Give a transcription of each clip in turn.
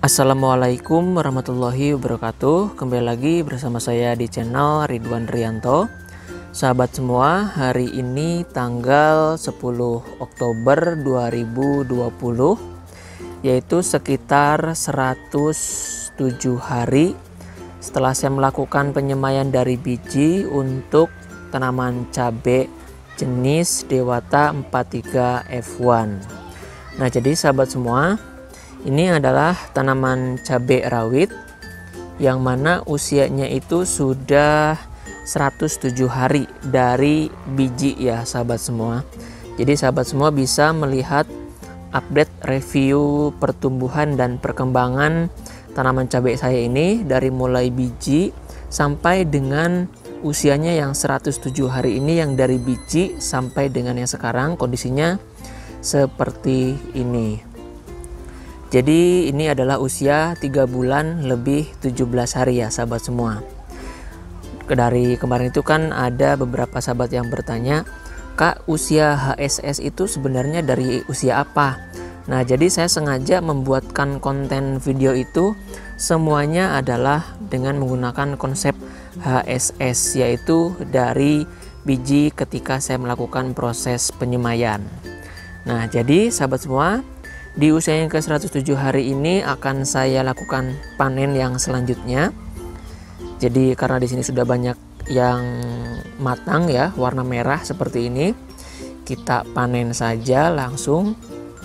Assalamualaikum warahmatullahi wabarakatuh. Kembali lagi bersama saya di channel Ridwan Rianto. Sahabat semua, hari ini tanggal 10 Oktober 2020, yaitu sekitar 107 hari setelah saya melakukan penyemaian dari biji untuk tanaman cabai jenis Dewata 43 F1. Nah, jadi sahabat semua, ini adalah tanaman cabai rawit yang mana usianya itu sudah 107 hari dari biji ya sahabat semua. Jadi sahabat semua bisa melihat update review pertumbuhan dan perkembangan tanaman cabai saya ini dari mulai biji sampai dengan usianya yang 107 hari ini, yang dari biji sampai dengan yang sekarang kondisinya seperti ini. Jadi ini adalah usia 3 bulan lebih 17 hari ya sahabat semua. Dari kemarin itu kan ada beberapa sahabat yang bertanya, Kak, usia HSS itu sebenarnya dari usia apa? Nah, jadi saya sengaja membuatkan konten video itu semuanya adalah dengan menggunakan konsep HSS, yaitu dari biji ketika saya melakukan proses penyemaian. Nah, jadi sahabat semua, di usia yang ke-107 hari ini akan saya lakukan panen yang selanjutnya. Jadi karena di sini sudah banyak yang matang ya, warna merah seperti ini, kita panen saja langsung.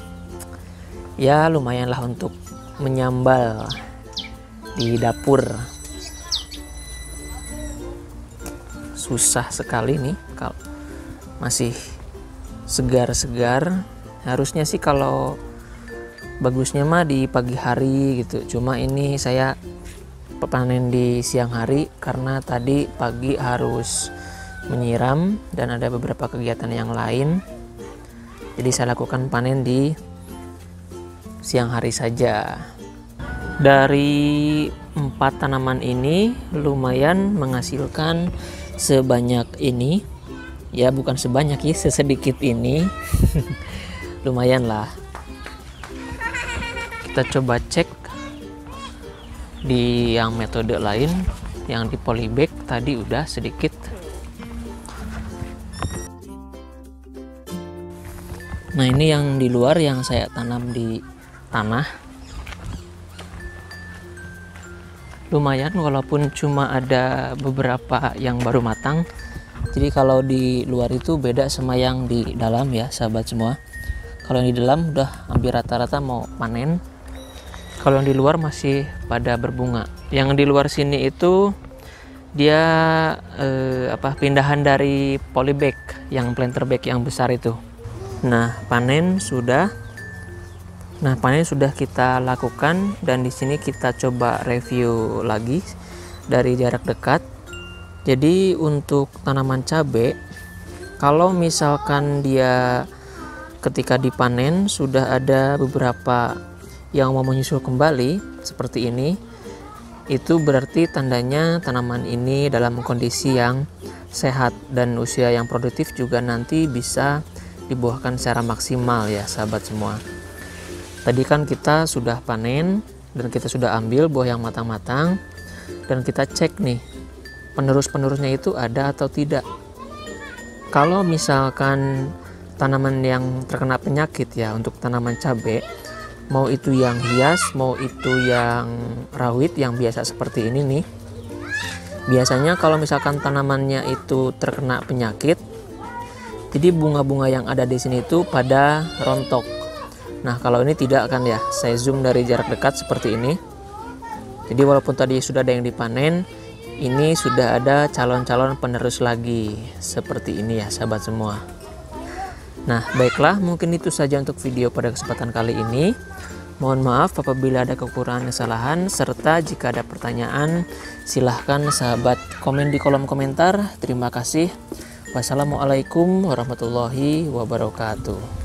Ya lumayanlah untuk menyambal di dapur. Susah sekali nih kalau masih segar-segar. Harusnya sih kalau bagusnya mah di pagi hari gitu, cuma ini saya panen di siang hari karena tadi pagi harus menyiram dan ada beberapa kegiatan yang lain, jadi saya lakukan panen di siang hari saja. Dari 4 tanaman ini lumayan menghasilkan sebanyak ini ya, bukan sebanyak ya, sesedikit ini. Lumayan lah. Kita coba cek di yang metode lain, yang di polybag tadi udah sedikit. Nah, ini yang di luar yang saya tanam di tanah. Lumayan walaupun cuma ada beberapa yang baru matang. Jadi kalau di luar itu beda sama yang di dalam ya sahabat semua. Kalau yang di dalam udah hampir rata-rata mau panen. Kalau yang di luar masih pada berbunga. Yang di luar sini itu dia pindahan dari polybag, yang planter bag yang besar itu. Nah, panen sudah kita lakukan, dan di sini kita coba review lagi dari jarak dekat. Jadi untuk tanaman cabai, kalau misalkan dia ketika dipanen sudah ada beberapa yang mau menyusul kembali seperti ini, itu berarti tandanya tanaman ini dalam kondisi yang sehat dan usia yang produktif juga nanti bisa dibuahkan secara maksimal ya sahabat semua. Tadi kan kita sudah panen dan kita sudah ambil buah yang matang-matang, dan kita cek nih penerus-penerusnya itu ada atau tidak. Kalau misalkan tanaman yang terkena penyakit ya, untuk tanaman cabai, mau itu yang hias, mau itu yang rawit yang biasa seperti ini nih, biasanya kalau misalkan tanamannya itu terkena penyakit, jadi bunga-bunga yang ada di sini itu pada rontok. Nah, kalau ini tidak kan ya, saya zoom dari jarak dekat seperti ini. Jadi walaupun tadi sudah ada yang dipanen, ini sudah ada calon-calon penerus lagi seperti ini ya sahabat semua. Nah, baiklah, mungkin itu saja untuk video pada kesempatan kali ini. Mohon maaf apabila ada kekurangan kesalahan, serta jika ada pertanyaan silahkan sahabat komen di kolom komentar. Terima kasih. Wassalamualaikum warahmatullahi wabarakatuh.